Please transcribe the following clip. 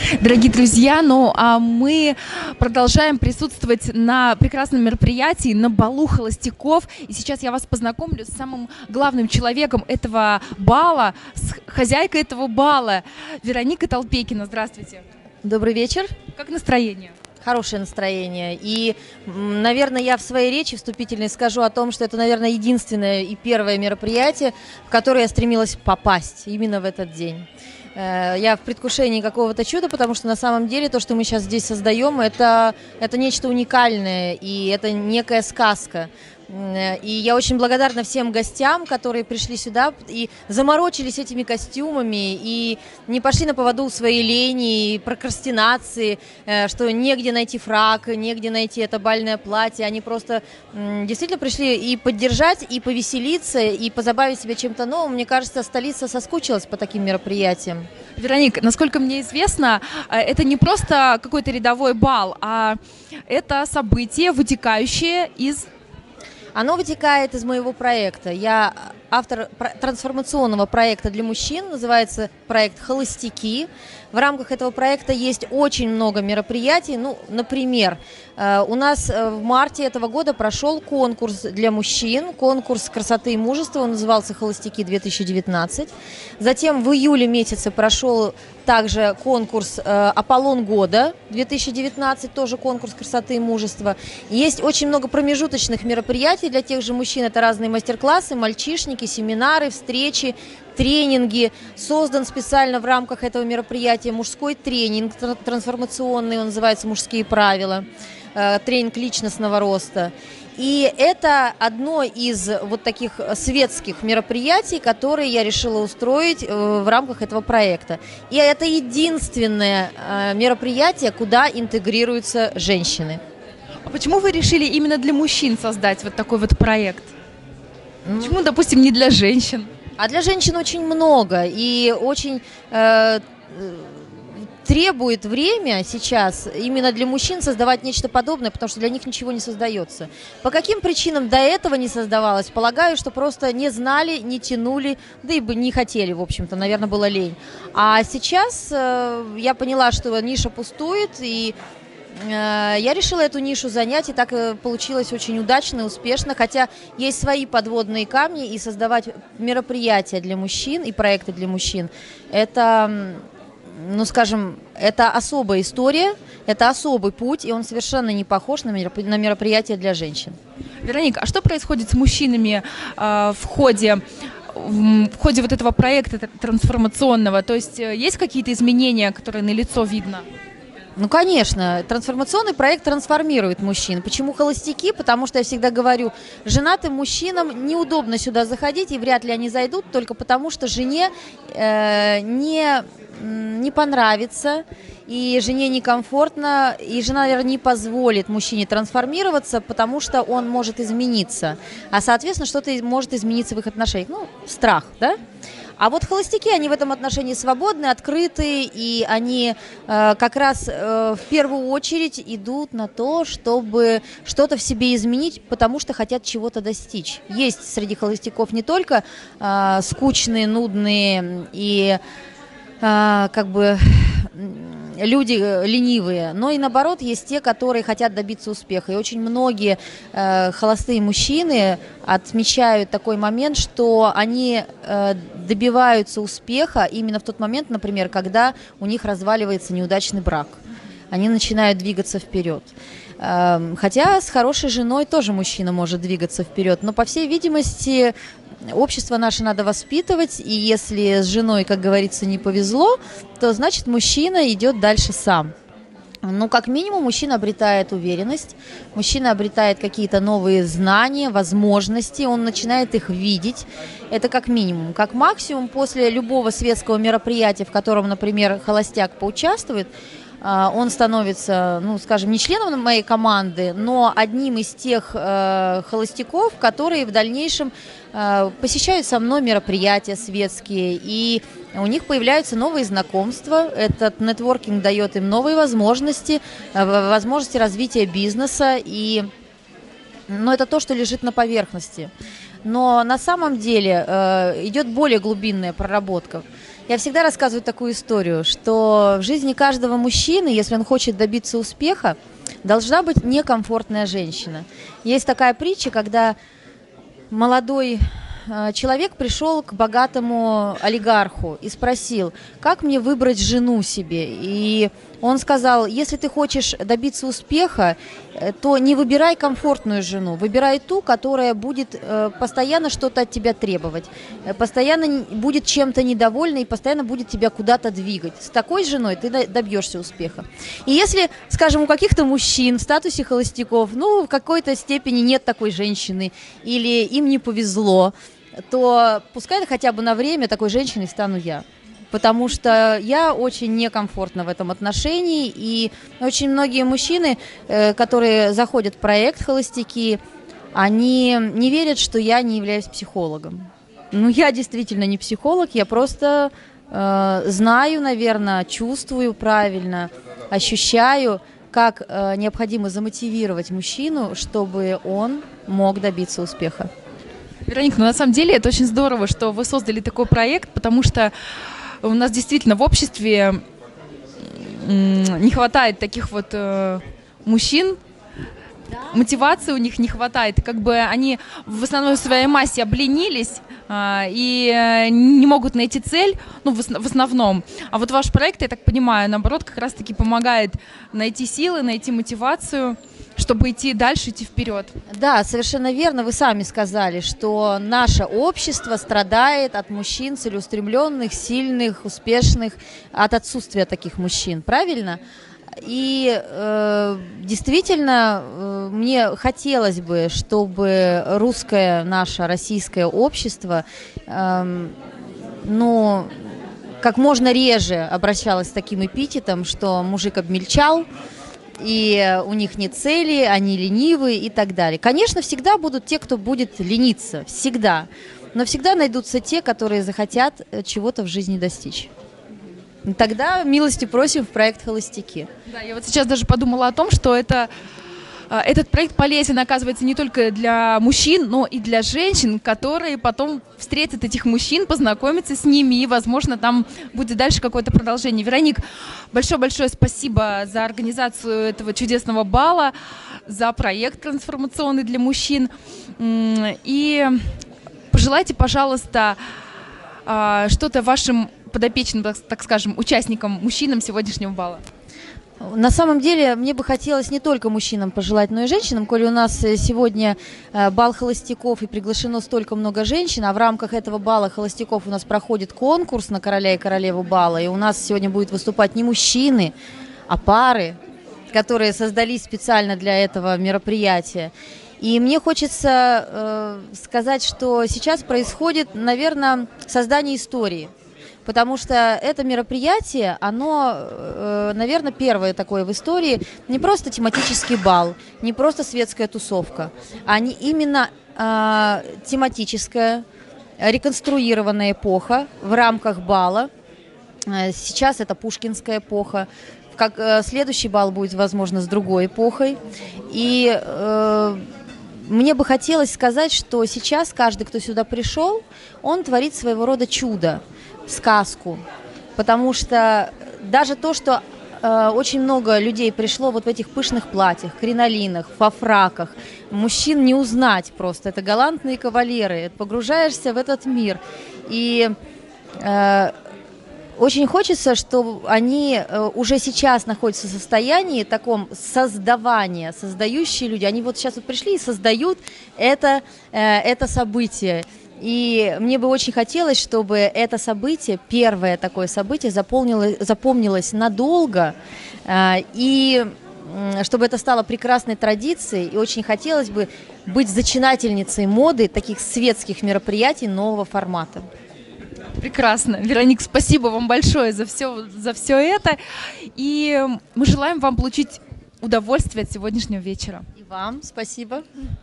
Дорогие друзья, ну а мы продолжаем присутствовать на прекрасном мероприятии, на балу холостяков. И сейчас я вас познакомлю с самым главным человеком этого бала, с хозяйкой этого бала, Вероника Толпекина. Здравствуйте. Добрый вечер. Как настроение? Хорошее настроение. И, наверное, я в своей речи вступительной скажу о том, что это, наверное, единственное и первое мероприятие, в которое я стремилась попасть именно в этот день. Я в предвкушении какого-то чуда, потому что на самом деле то, что мы сейчас здесь создаем, это нечто уникальное, и это некая сказка. И я очень благодарна всем гостям, которые пришли сюда и заморочились этими костюмами, и не пошли на поводу своей лени, и прокрастинации, что негде найти фрак, негде найти это бальное платье. Они просто действительно пришли и поддержать, и повеселиться, и позабавить себя чем-то новым. Мне кажется, столица соскучилась по таким мероприятиям. Вероника, насколько мне известно, это не просто какой-то рядовой бал, а это событие, вытекающее из... Оно вытекает из моего проекта. Я автор трансформационного проекта для мужчин, называется проект «Холостяки». В рамках этого проекта есть очень много мероприятий. Ну, например, у нас в марте этого года прошел конкурс для мужчин, конкурс красоты и мужества, он назывался «Холостяки-2019». Затем в июле месяце прошел также конкурс «Аполлон года 2019», тоже конкурс красоты и мужества. Есть очень много промежуточных мероприятий для тех же мужчин. Это разные мастер-классы, мальчишники, семинары, встречи, тренинги. Создан специально в рамках этого мероприятия мужской тренинг трансформационный, он называется «Мужские правила», тренинг личностного роста. И это одно из вот таких светских мероприятий, которые я решила устроить в рамках этого проекта. И это единственное мероприятие, куда интегрируются женщины. А почему вы решили именно для мужчин создать вот такой вот проект? Почему, допустим, не для женщин? А для женщин очень много и очень требует время сейчас именно для мужчин создавать нечто подобное, потому что для них ничего не создается. По каким причинам до этого не создавалось? Полагаю, что просто не знали, не тянули, да и не хотели, в общем-то, наверное, было лень. А сейчас я поняла, что ниша пустует, и я решила эту нишу занять, и так получилось очень удачно и успешно, хотя есть свои подводные камни, и создавать мероприятия для мужчин и проекты для мужчин – это, ну, скажем, это особая история, это особый путь, и он совершенно не похож на мероприятия для женщин. Вероника, а что происходит с мужчинами в ходе вот этого проекта трансформационного? То есть есть какие-то изменения, которые налицо видно? Ну, конечно, трансформационный проект трансформирует мужчин. Почему холостяки? Потому что я всегда говорю, женатым мужчинам неудобно сюда заходить, и вряд ли они зайдут, только потому что жене не понравится, и жене некомфортно, и жена, наверное, не позволит мужчине трансформироваться, потому что он может измениться. А, соответственно, что-то может измениться в их отношениях. Ну, страх, да? А вот холостяки, они в этом отношении свободны, открыты, и они как раз в первую очередь идут на то, чтобы что-то в себе изменить, потому что хотят чего-то достичь. Есть среди холостяков не только скучные, нудные и как бы люди ленивые, но и наоборот есть те, которые хотят добиться успеха. И очень многие холостые мужчины отмечают такой момент, что они добиваются успеха именно в тот момент, например, когда у них разваливается неудачный брак. Они начинают двигаться вперед. Хотя с хорошей женой тоже мужчина может двигаться вперед, но, по всей видимости, общество наше надо воспитывать, и если с женой, как говорится, не повезло, то значит мужчина идет дальше сам. Ну, как минимум, мужчина обретает уверенность, мужчина обретает какие-то новые знания, возможности, он начинает их видеть. Это как минимум. Как максимум, после любого светского мероприятия, в котором, например, холостяк поучаствует, он становится, ну, скажем, не членом моей команды, но одним из тех холостяков, которые в дальнейшем посещают со мной мероприятия светские, и у них появляются новые знакомства. Этот нетворкинг дает им новые возможности, возможности развития бизнеса, но это то, что лежит на поверхности. Но на самом деле идет более глубинная проработка. Я всегда рассказываю такую историю, что в жизни каждого мужчины, если он хочет добиться успеха, должна быть некомфортная женщина. Есть такая притча, когда молодой человек пришел к богатому олигарху и спросил, как мне выбрать жену себе. И он сказал, если ты хочешь добиться успеха, то не выбирай комфортную жену, выбирай ту, которая будет постоянно что-то от тебя требовать, постоянно будет чем-то недовольна и постоянно будет тебя куда-то двигать. С такой женой ты добьешься успеха. И если, скажем, у каких-то мужчин в статусе холостяков, в какой-то степени нет такой женщины или им не повезло, то пускай хотя бы на время такой женщиной стану я. Потому что я очень некомфортна в этом отношении, и очень многие мужчины, которые заходят в проект «Холостяки», они не верят, что я не являюсь психологом. Я действительно не психолог, я просто знаю, наверное, чувствую правильно, ощущаю, как необходимо замотивировать мужчину, чтобы он мог добиться успеха. Вероника, на самом деле это очень здорово, что вы создали такой проект, потому что у нас действительно в обществе не хватает таких вот мужчин, мотивации у них не хватает, как бы они в основной своей массе обленились и не могут найти цель, в основном. А вот ваш проект, я так понимаю, наоборот, как раз-таки помогает найти силы, найти мотивацию, чтобы идти дальше, идти вперед. Да, совершенно верно. Вы сами сказали, что наше общество страдает от мужчин целеустремленных, сильных, успешных, от отсутствия таких мужчин. Правильно? И действительно, мне хотелось бы, чтобы русское, наше российское общество, как можно реже обращалось с таким эпитетом, что мужик обмельчал, и у них нет цели, они ленивы и так далее. Конечно, всегда будут те, кто будет лениться, всегда. Но всегда найдутся те, которые захотят чего-то в жизни достичь. Тогда милости просим в проект «Холостяки». Да, я вот сейчас даже подумала о том, что этот проект полезен, оказывается, не только для мужчин, но и для женщин, которые потом встретят этих мужчин, познакомятся с ними, и, возможно, там будет дальше какое-то продолжение. Вероник, большое-большое спасибо за организацию этого чудесного бала, за проект трансформационный для мужчин. И пожелайте, пожалуйста, что-то вашим подопечным, так скажем, участникам, мужчинам сегодняшнего бала. На самом деле, мне бы хотелось не только мужчинам пожелать, но и женщинам, коли у нас сегодня бал холостяков и приглашено столько много женщин, а в рамках этого бала холостяков у нас проходит конкурс на короля и королеву бала, и у нас сегодня будут выступать не мужчины, а пары, которые создались специально для этого мероприятия. И мне хочется сказать, что сейчас происходит, наверное, создание истории. Потому что это мероприятие, оно, наверное, первое такое в истории, не просто тематический бал, не просто светская тусовка, а именно тематическая, реконструированная эпоха в рамках бала. Сейчас это пушкинская эпоха. Как следующий бал будет, возможно, с другой эпохой. И мне бы хотелось сказать, что сейчас каждый, кто сюда пришел, он творит своего рода чудо, сказку, потому что даже то, что очень много людей пришло вот в этих пышных платьях, кринолинах, во фраках, мужчин не узнать просто, это галантные кавалеры, погружаешься в этот мир, и очень хочется, чтобы они уже сейчас находятся в состоянии таком создавания, создающие люди, они вот сейчас вот пришли и создают это событие. И мне бы очень хотелось, чтобы это событие, первое такое событие, запомнилось надолго, и чтобы это стало прекрасной традицией. И очень хотелось бы быть зачинательницей моды таких светских мероприятий нового формата. Прекрасно. Вероник, спасибо вам большое за все это. И мы желаем вам получить удовольствие от сегодняшнего вечера. И вам спасибо.